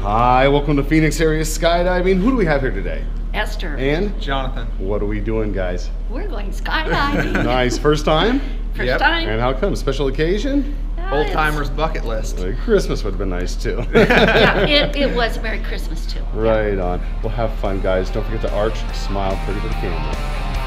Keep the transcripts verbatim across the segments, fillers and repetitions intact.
Hi, welcome to Phoenix Area Skydiving. Who do we have here today? Esther. And? Jonathan. What are we doing, guys? We're going skydiving. Nice. First time? First Yep. time. And how come? Special occasion? Uh, Old it's- timers bucket list. Like Christmas would have been nice too. Yeah, it, it was Merry Christmas too. Right on. Well, have fun, guys. Don't forget to arch, smile pretty for the camera.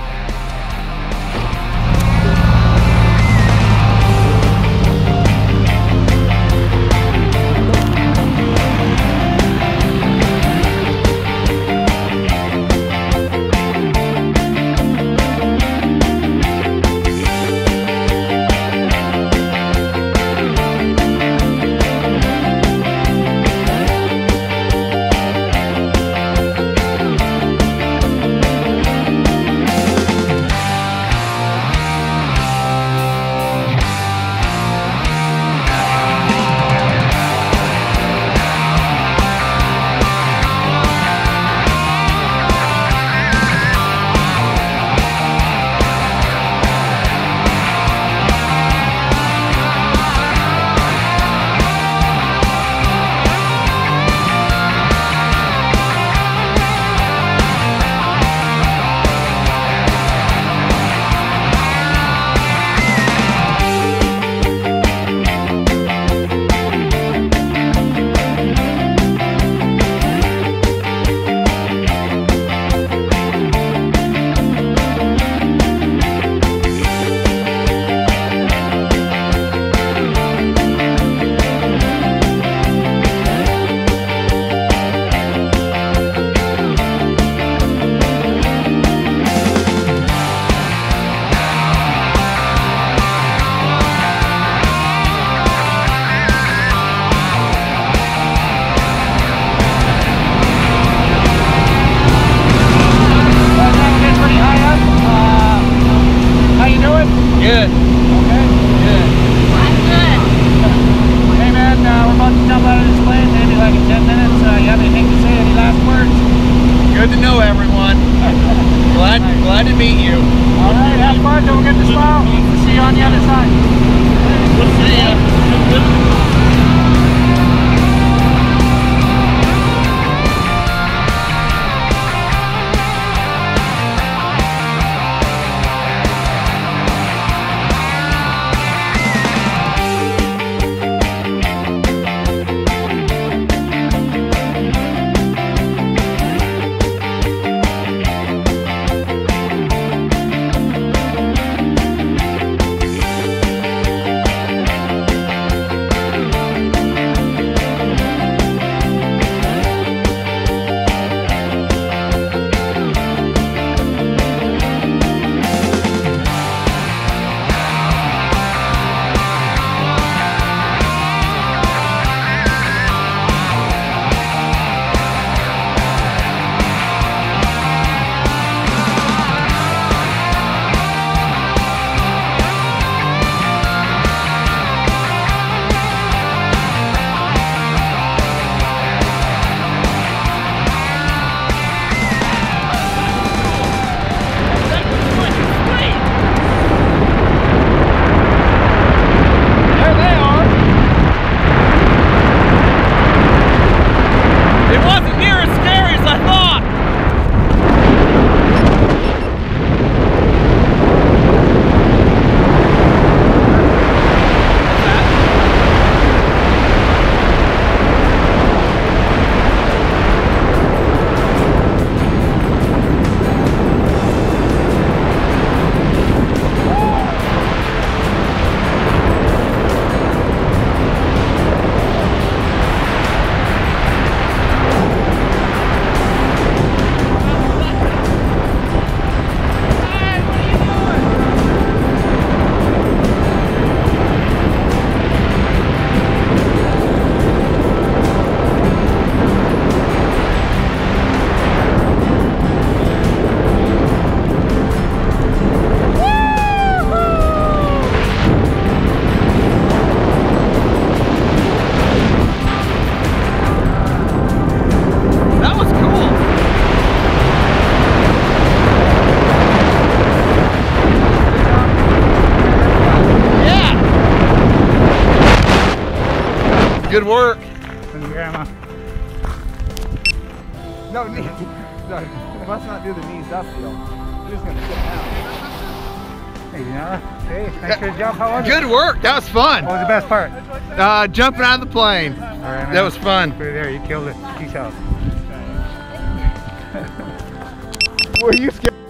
Good. Okay. Good. I'm good. Hey man, uh, we're about to jump out of this plane, maybe like in ten minutes. Uh, you have anything to say? Any last words? Good to know everyone. glad glad to meet you. All right, have fun. Don't forget to smile. See you on the other side. We'll see ya. Good work. And grandma. No, knees. No, you must not do the knees up deal. You're just gonna sit down. Hey, yeah. Hey, nice good jump. How was it? Good work. That was fun. What was the best part? Uh, jumping out of the plane. All right, man. That was fun. Put it there. You killed it. Peace out. Were you scared?